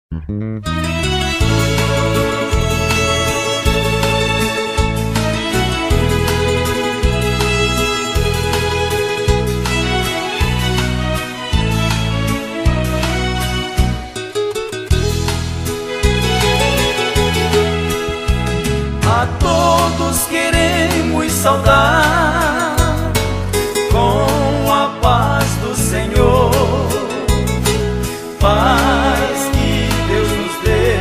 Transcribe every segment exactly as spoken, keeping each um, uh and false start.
A todos queremos saudar com a paz do Senhor, paz que Deus nos dê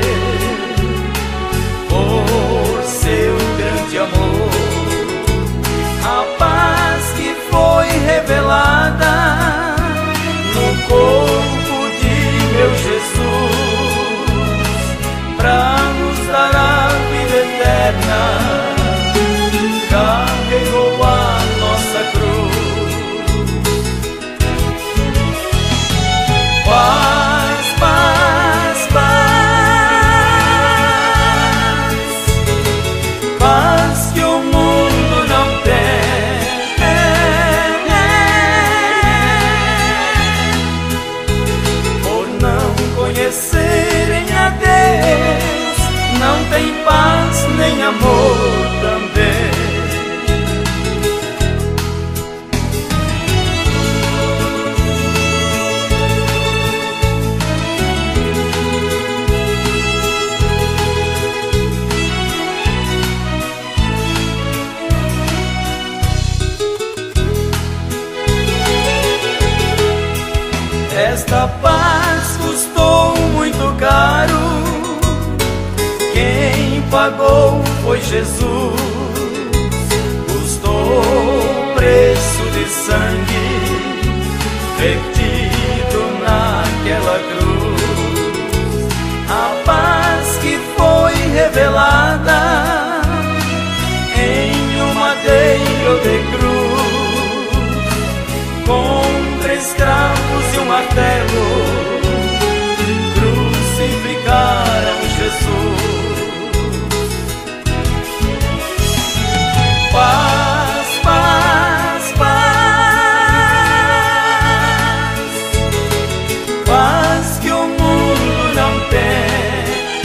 por seu grande amor, a paz que foi revelada no corpo de meu Jesus, pra nos dar a vida eterna. Carregou a nossa cruz. Paz, paz, paz, paz que o mundo não tem. Por não conhecerem a Deus, não tem paz nem amor também. Esta paz custou muito caro, quem pagou foi Jesus. Custou preço de sangue vertido naquela cruz. A paz que foi revelada em um madeiro de cruz, com três cravos e um martelo crucificaram Jesus. Paz, paz, paz, paz que o mundo não tem.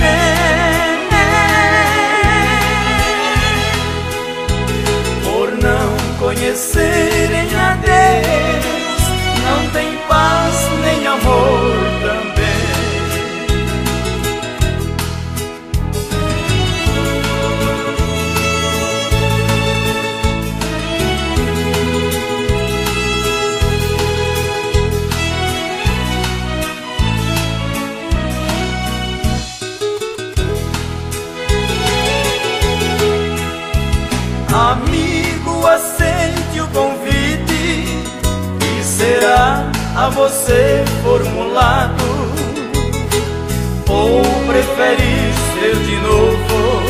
Por não conhecerem a Deus, não tem paz nem amor também. Amigo, aceite o convite que será a você formulado. Ou prefere ser de novo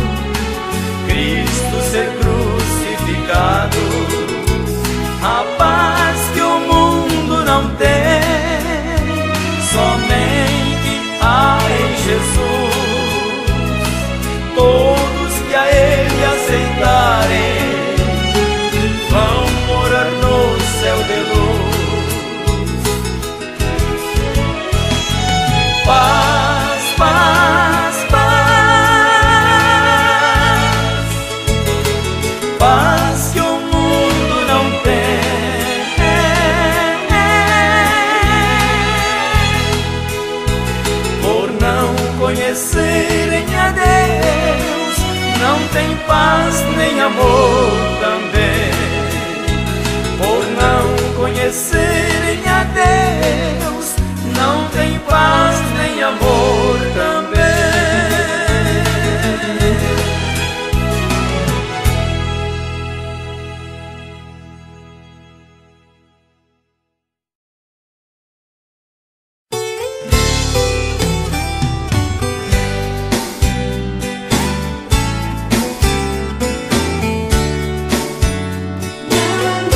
Cristo ser crucificado? A paz que o mundo não tem, somente há em Jesus. Todos que a Ele aceitarem vão morar no céu de luz. Paz, paz, paz, paz que o mundo não tem. Por não conhecerem a Deus, não tem paz nem amor também. Por não conhecerem a Deus, não tem paz nem amor também.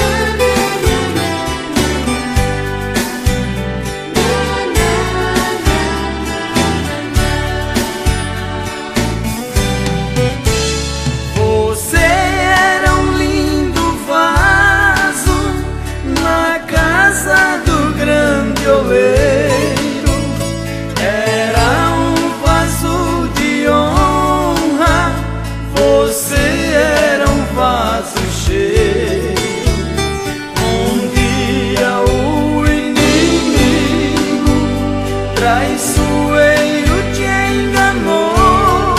Na traiçoeiro te enganou,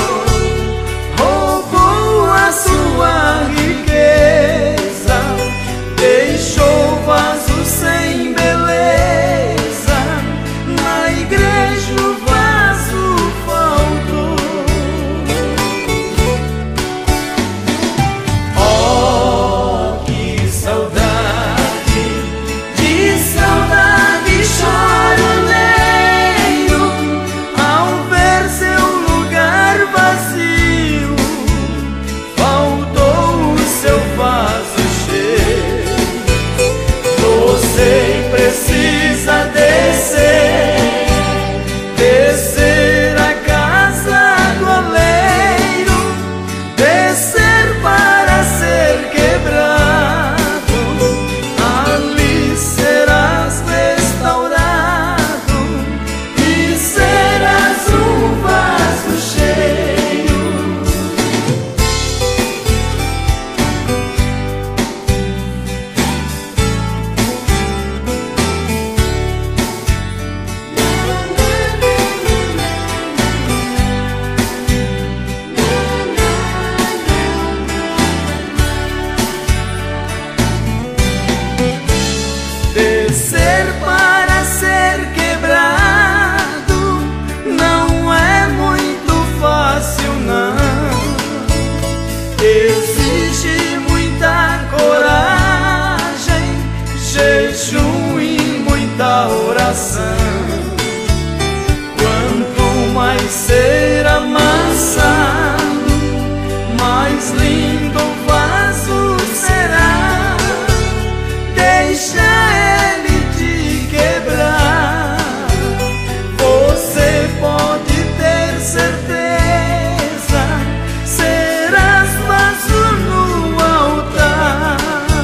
roubou a sua riqueza, deixou vaso sem beleza, na igreja o vaso faltou. Oh, que saudade, de saudade chora o leiro ao ver seu lugar vazio, faltou o seu vaso cheio. Você precisa descer, descer a casa do oleiro, descer para ser quebrado, ali serás restaurado e serás um vaso cheio. Descer para ser quebrado não é muito fácil, não. Exige muita coragem, jejum e muita oração. Quanto mais ser amassado, mais lindo o vaso será. Deixa ele te quebrar, você pode ter certeza, serás vaso no altar.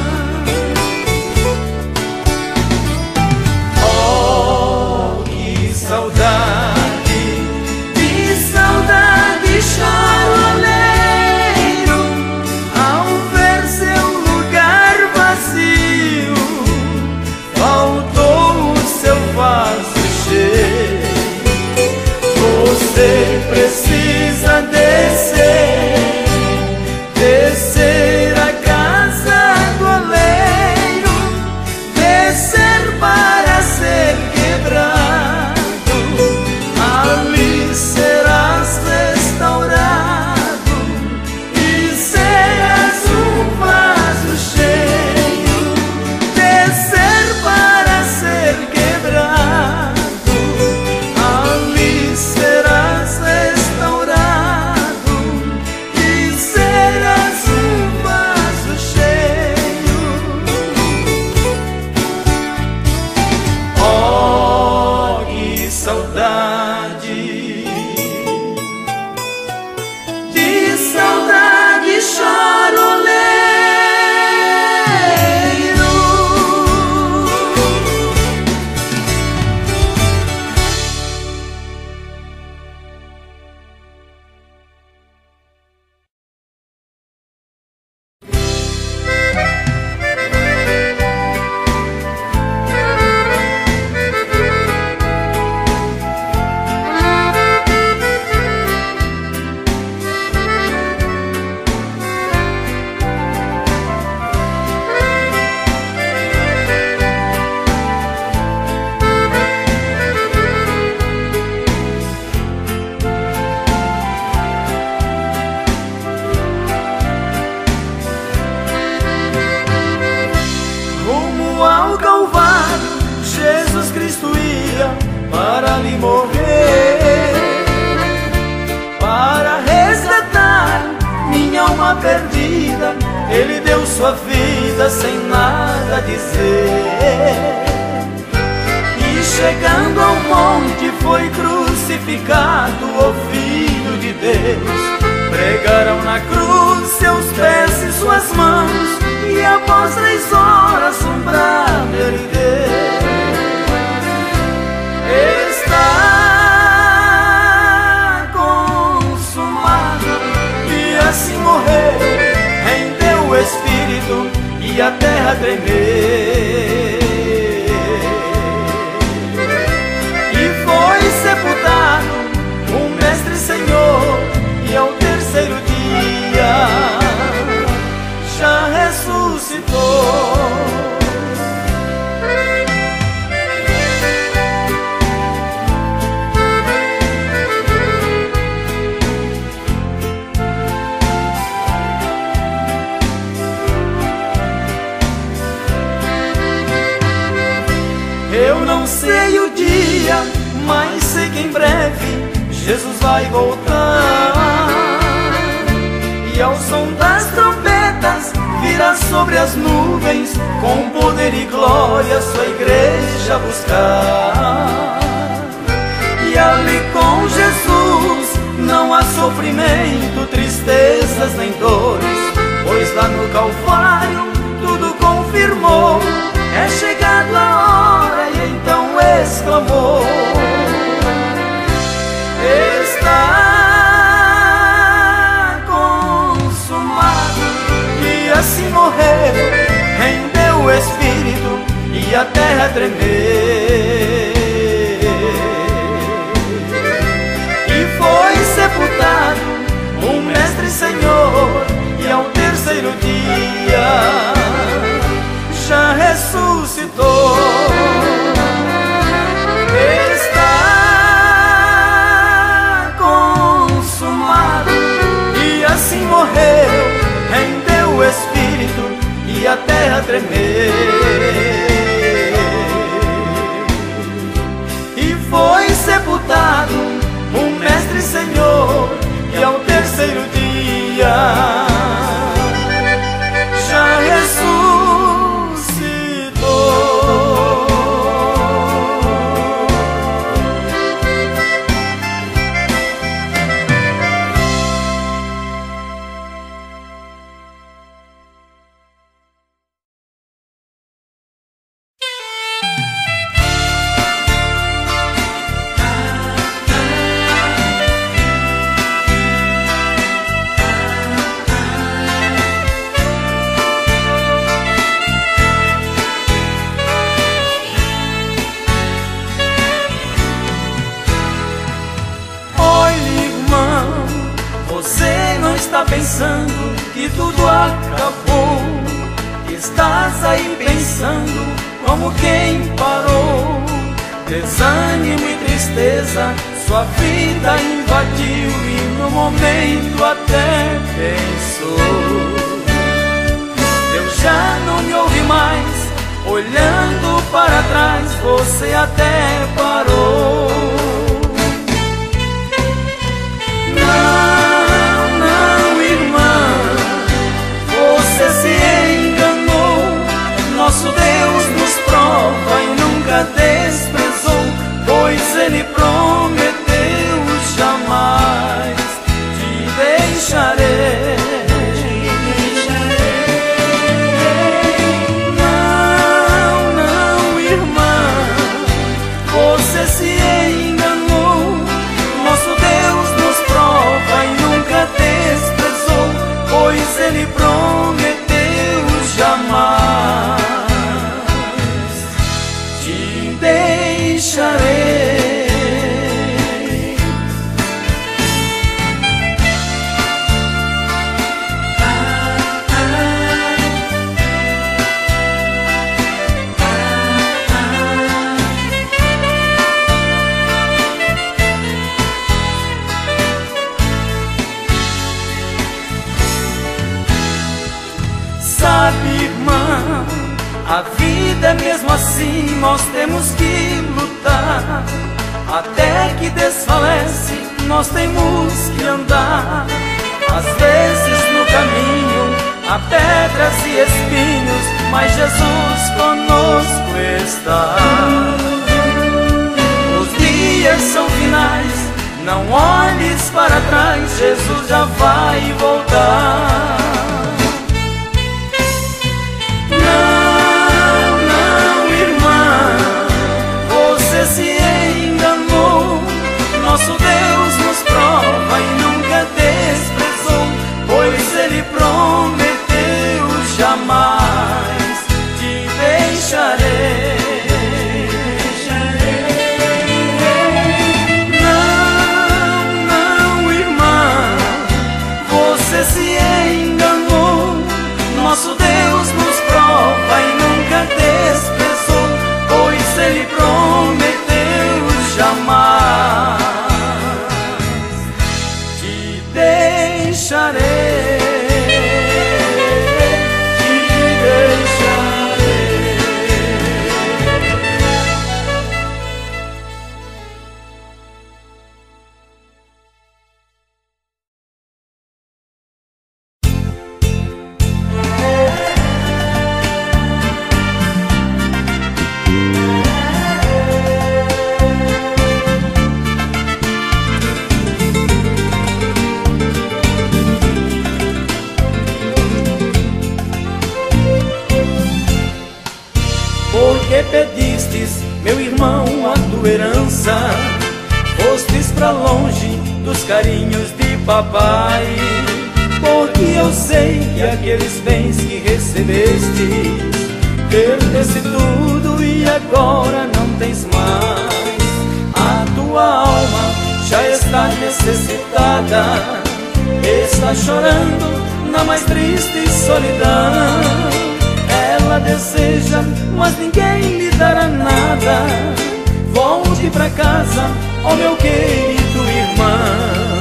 Oh, que saudade, que saudade chora o oleiro ao ver seu lugar vazio, faltou o seu vaso cheio. Você precisa descer, descer a casa do oleiro, descer para ser quebrado, ali serás restaurado e serás um vaso cheio. Descer para ser quebrado, ali serás restaurado e serás um vaso cheio. Oh, que saudade, de saudade chora o oleiro. Rumo ao Calvário, Jesus Cristo ia para lhe morrer, para resgatar minha alma perdida. Ele deu sua vida sem nada dizer, e chegando ao monte foi crucificado o Filho de Deus. Pregaram na cruz seus pés e suas mãos, e após três horas um brado ele deu. Está consumado, e assim morreu, rendeu o Espírito e a terra tremeu. E foi sepultado Jesus vai voltar. E ao som das trombetas virá sobre as nuvens, com poder e glória sua igreja buscar. E ali com Jesus não há sofrimento, tristezas nem dores, pois lá no Calvário tudo confirmou. É chegado a hora e então exclamou: está consumado. E assim morreu, rendeu o Espírito e a terra tremeu. E foi sepultado o Mestre Senhor, e ao terceiro dia já ressuscitou. Está consumado. E assim morreu, rendeu o Espírito e a terra tremeu. E foi sepultado o Mestre Senhor, e ao terceiro dia já ressuscitou. Pensando que tudo acabou, estás aí pensando como quem parou. Desânimo e tristeza sua vida invadiu, e no momento até pensou: Deus já não me ouve mais. Olhando para trás você até parou. Você se enganou, nosso Deus nos prova e nunca desprezou, pois Ele prometeu: jamais te deixarei. Não, não, irmã, você se enganou, nosso Deus nos prova e nunca desprezou, pois Ele prometeu: jamais te deixarei. Sabe, irmã, a vida é mesmo assim, nós temos que lutar. Até que desfalece, nós temos que andar. Às vezes no caminho há pedras e espinhos, mas Jesus conosco está. Os dias são finais, não olhes para trás, Jesus já vai voltar. Nosso Deus nos prova e nunca desprezou, pois Ele prometeu: jamais te deixarei. Não, não, irmã, você se pedistes, meu irmão, a tua herança. Fostes pra longe dos carinhos de papai, porque eu sei que aqueles bens que recebeste perdeste tudo e agora não tens mais. A tua alma já está necessitada, está chorando na mais triste solidão. Ela deseja, mas ninguém lhe dará nada. Volte pra casa, ó meu querido irmão.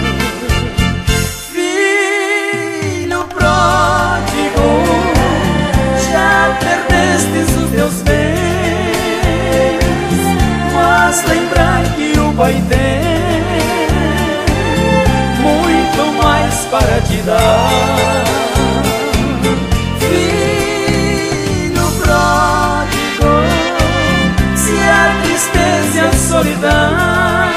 Filho pródigo, já perdestes os teus bens, mas lembrar que o Pai tem muito mais para te dar. Filho pródigo, se a tristeza e a solidão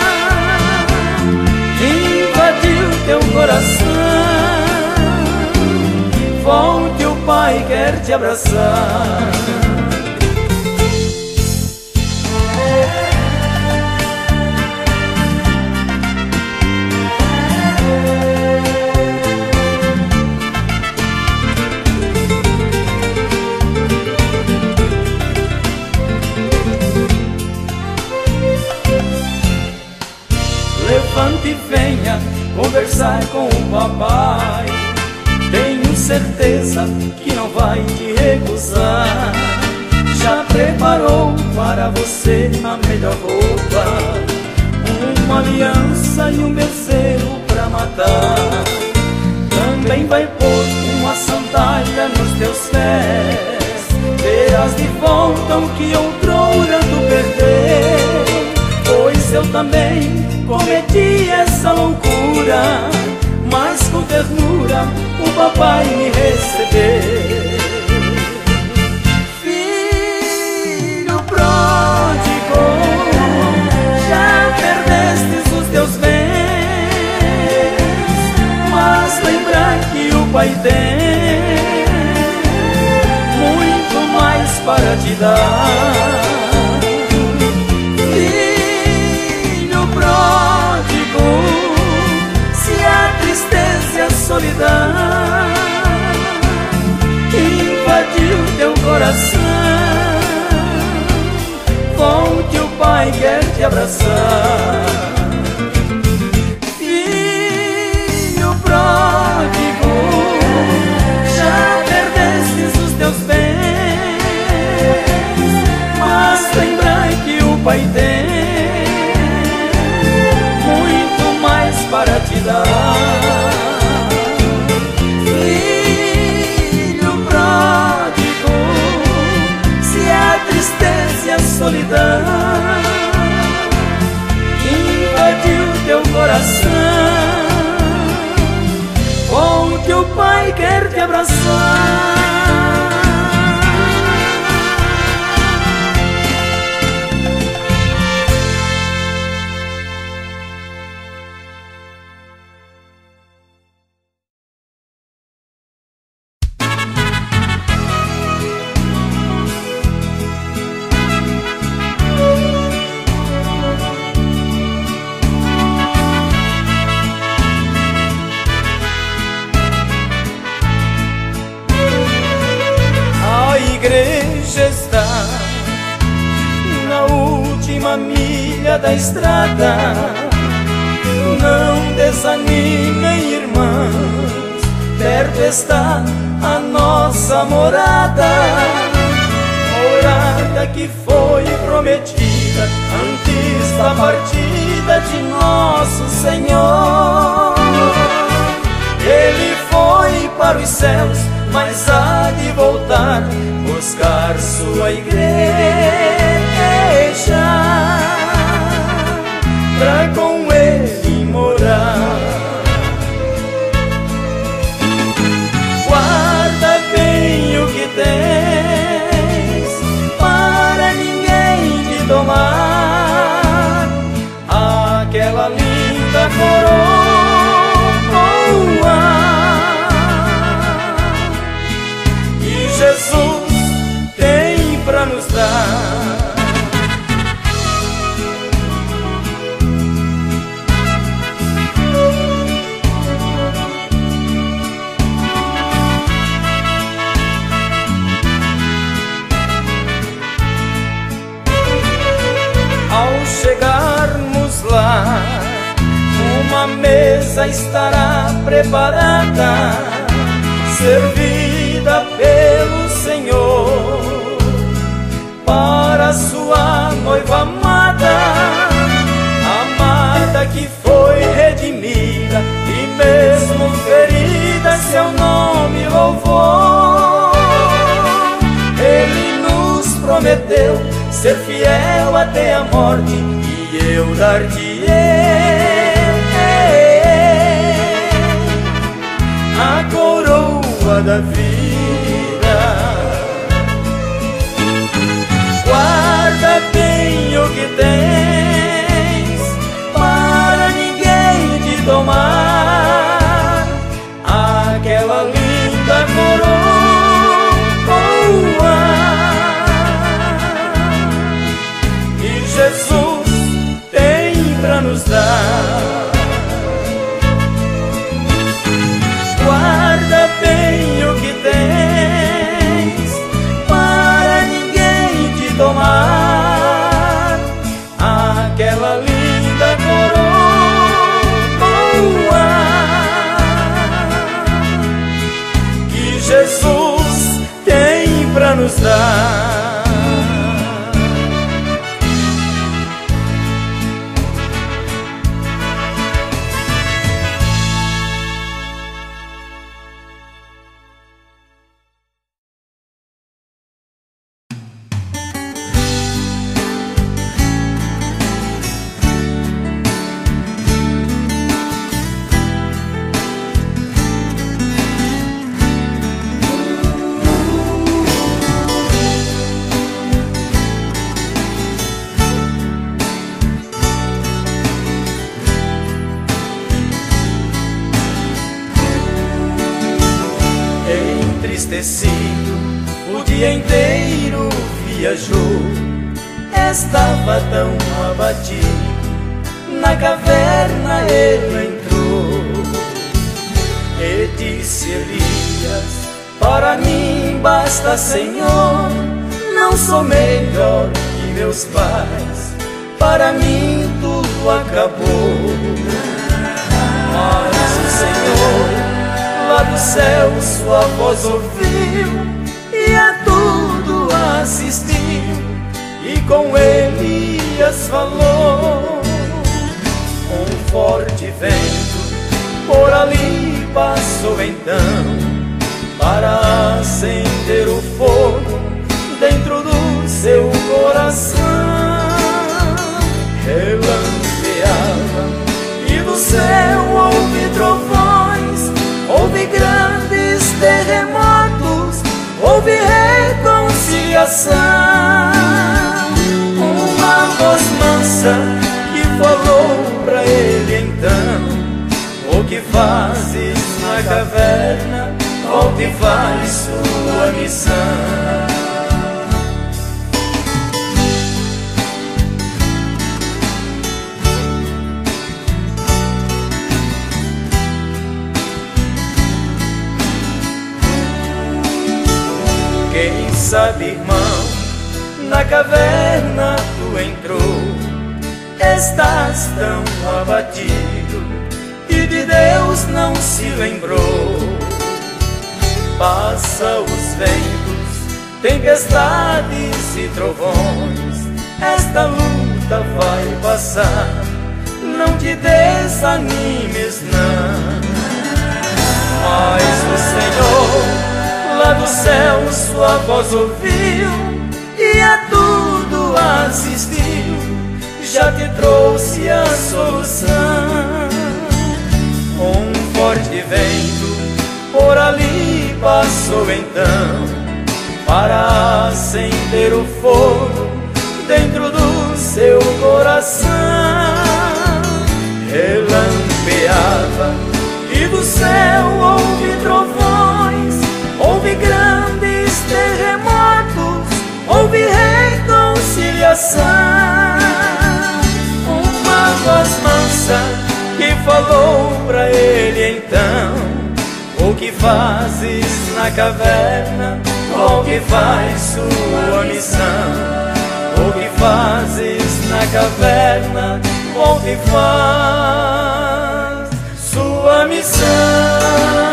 invadiu teu coração, volte, o Pai quer te abraçar. Levante e venha conversar com o papai. Tenho certeza que não vai te recusar. Já preparou para você a melhor roupa, uma aliança e um bezerro pra matar. Também vai pôr uma sandália nos teus pés, terás de volta o que outrora tu perdeu. Pois eu também cometi essa loucura, mas com ternura o papai me recebeu. Filho pródigo, já perdestes os teus bens, mas lembrar que o Pai tem muito mais para te dar. Solidão invadiu teu coração, volte, o Pai quer te abraçar. Filho pródigo, já perdestes os teus bens, mas lembrai que o Pai tem muito mais para te dar. Solidão invadiu teu coração, volte, o Pai quer te abraçar. Está na última milha da estrada. Não desanimem, irmãos, perto está a nossa morada, morada que foi prometida antes da partida de nosso Senhor. Ele foi para os céus, mas há de voltar, buscar sua igreja, pra com ele morar. Guarda bem o que tens, para ninguém te tomar aquela linda coroa que Jesus tem pra nos dar. dar. Ao chegarmos lá, uma mesa estará preparada, servida pelo Senhor para sua noiva amada, amada que foi redimida e mesmo ferida seu nome louvou. Ele nos prometeu ser fiel até a morte e eu dar-te-ei a coroa da vida. Guarda bem o que tens para ninguém te tomar aquela linda coroa que Jesus tem pra nos dar. Guarda bem o que tens para ninguém te tomar aquela linda coroa que Jesus tem pra nos dar. Entristecido, o dia inteiro viajou, estava tão abatido, na caverna ele entrou e disse: Elias, para mim basta, Senhor, não sou melhor que meus pais, para mim tudo acabou. Mas o Senhor lá do céu sua voz ouviu e a tudo assistiu, e com Elias falou. Um forte vento por ali passou então, para acender o fogo dentro do seu coração. Relampeava e do céu houve trovões, houve grandes terremotos, houve reconciliação. Uma voz mansa que falou pra ele então: o que fazes na caverna? Volta e faz sua missão. Quem sabe, irmão, na caverna tu entrou, estás tão abatido e de Deus não se lembrou. Passa os ventos, tempestades e trovões, esta luta vai passar, não te desanimes não. Mas o Senhor lá do céu sua voz ouviu e a tudo assistiu, já te trouxe a solução. Um forte vento por ali passou então, para acender o fogo dentro do seu coração. Relampeava e do céu houve trovões, houve grandes terremotos, houve reis criança que falou pra ele então: o que fazes na caverna? Qual que faz sua missão? O que fazes na caverna? Qual que faz sua missão?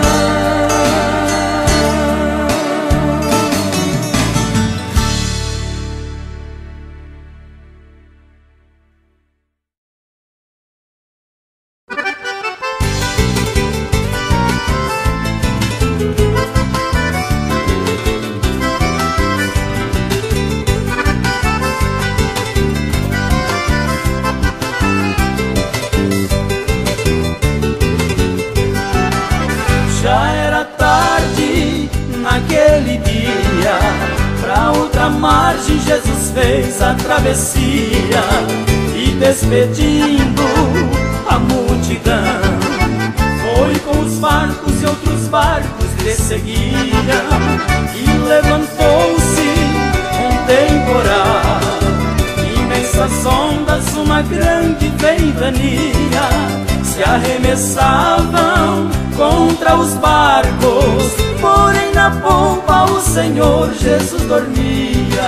Naquele dia, pra outra margem Jesus fez a travessia, e despedindo a multidão, foi com os barcos e outros barcos lhe seguiam, e levantou-se um temporal, imensas ondas, uma grande ventania, se arremessavam contra os barcos, porém na pompa o Senhor Jesus dormia.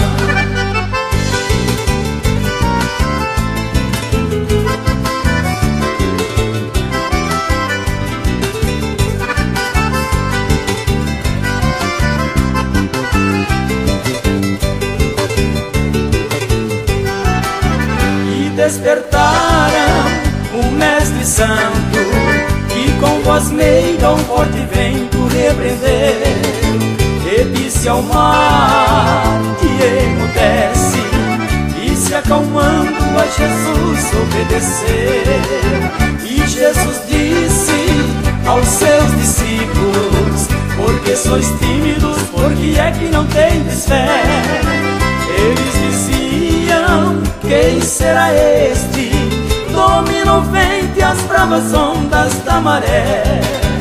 E despertaram o Mestre Santo, que com voz meiga um forte vento repreendeu, e disse ao mar que emudece, e se acalmando a Jesus obedeceu. E Jesus disse aos seus discípulos: porque sois tímidos, porque é que não tendes fé? Eles diziam: quem será este? Domina o vento e as bravas ondas da maré.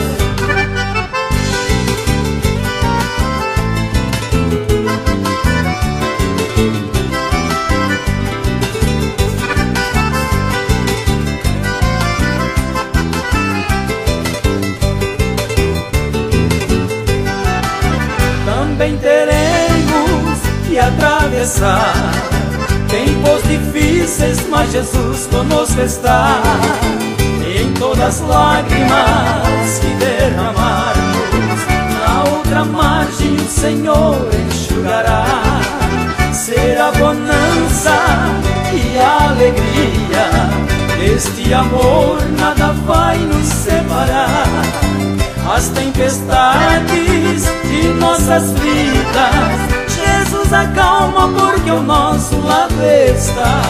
Também teremos que atravessar tempos difíceis, mas Jesus conosco está. E em todas as lágrimas que derramarmos, na outra margem o Senhor enxugará. Será bonança e alegria, este amor nada vai nos separar. As tempestades de nossas vidas Jesus acalma, porque ao nosso lado está.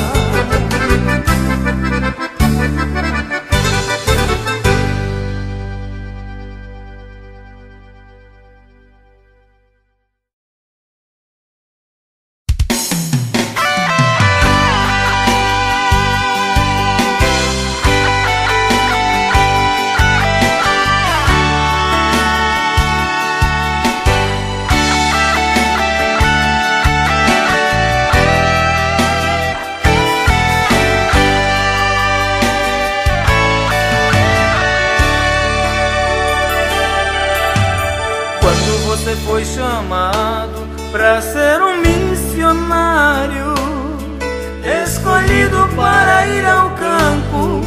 Foi chamado para ser um missionário, escolhido para ir ao campo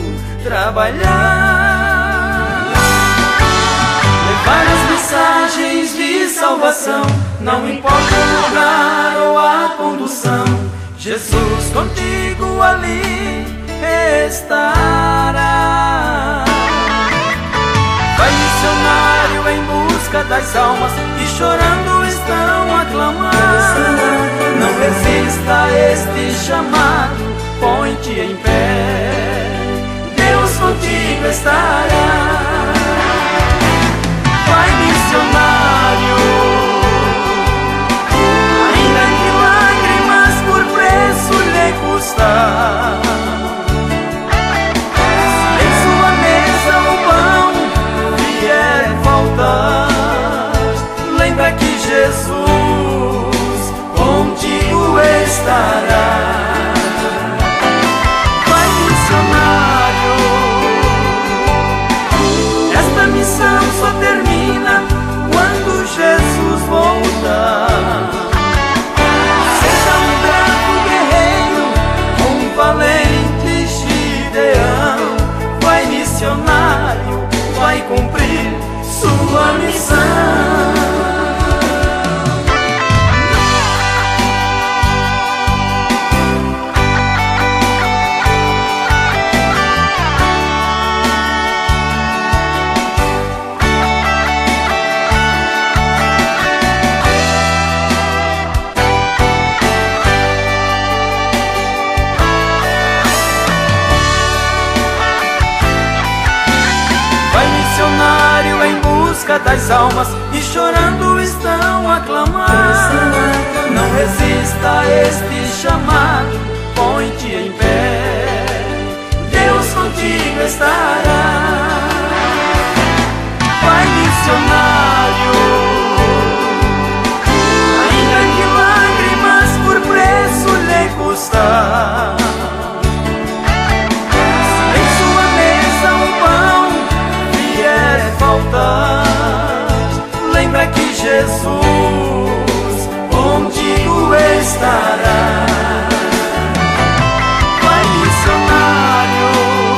trabalhar, levar as mensagens de salvação, não importa o lugar ou a condução, Jesus contigo ali estará. Vai missionário em busca das almas, que chorando estão a clamar. Não resista a este chamado, põe-te em pé, Deus contigo estará. Vai missionário, ainda que lágrimas por preço lhe custar. Lembra que Jesus contigo estará. Vai missionar. busca das almas e chorando estão a clamar. Não resista a este chamado, põe-te em pé, Deus contigo estará. Vai, missionário, ainda que lágrimas por preço lhe custar. Se em sua mesa o pão vier faltar, lembra que Jesus contigo estará. Vai, missionário,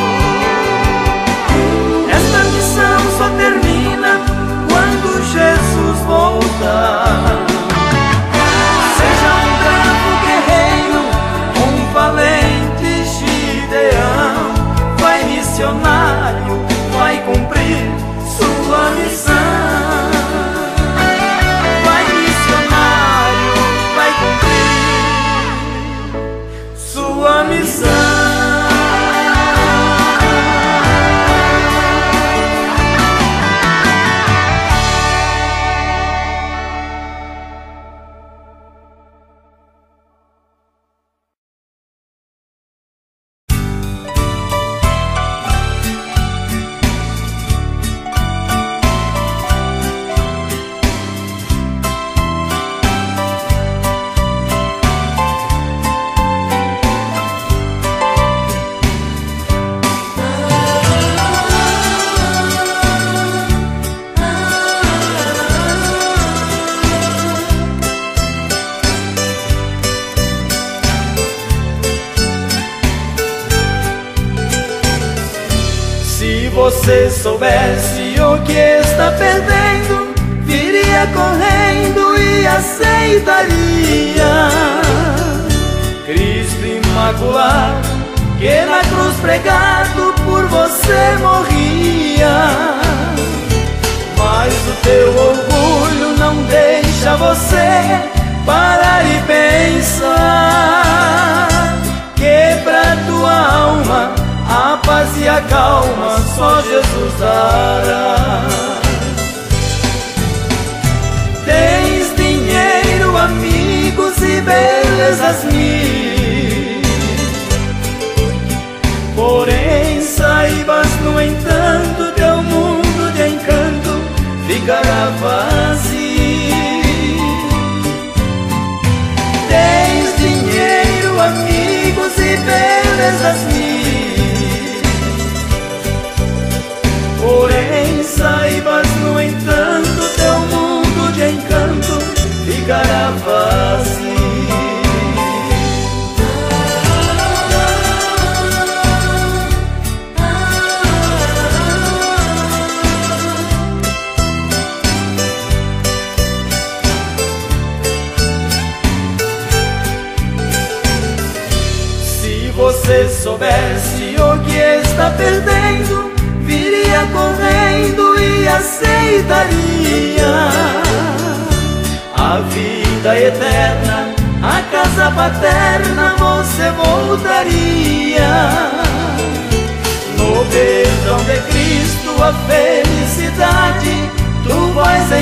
esta missão só termina quando Jesus voltar. Seja um bravo guerreiro, um valente Gideão. Vai, missionário, vai cumprir sua missão. Vai, missionário, vai cumprir sua missão. Se você soubesse o que está perdendo, viria correndo e aceitaria Cristo imaculado, que na cruz pregado por você morria. Mas o teu orgulho não deixa você parar e pensar que pra tua alma a paz e a calma só Jesus dará. Tens dinheiro, amigos e belezas mil, porém saibas, no entanto, teu mundo de encanto ficará vazio. Tens dinheiro, amigos e belezas mil, porém saibas, no entanto, teu mundo de encanto ficará vazio. Se você soubesse o que está perdendo, viria correndo e aceitaria a vida eterna, a casa paterna você voltaria. No perdão de Cristo a felicidade tu vais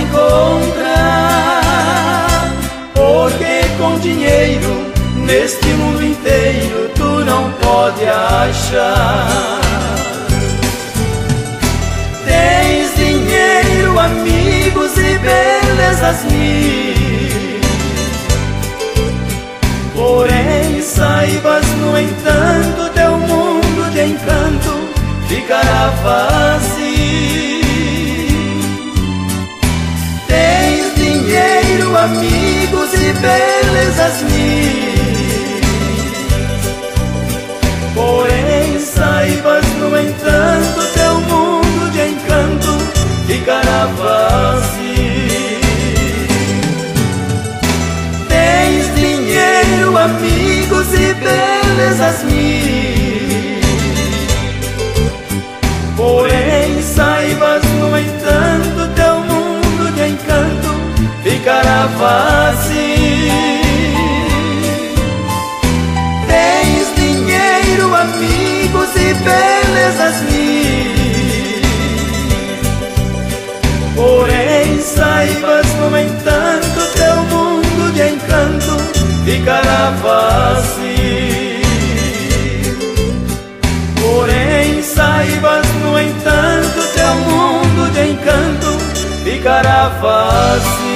encontrar, porque com dinheiro neste mundo inteiro tu não pode achar. Tens dinheiro, amigos e belezas mil, porém saibas, no entanto, teu mundo de encanto ficará vazio. Tens dinheiro, amigos e belezas mil, porém saibas, no entanto, teu mundo de encanto ficará vazio. Tens dinheiro, amigos e belezas mil, porém saibas, no entanto, teu mundo de encanto ficará vazio. Tens dinheiro, amigos e belezas mil, porém ficará fácil. Porém saibas, no entanto, teu mundo de encanto ficará fácil.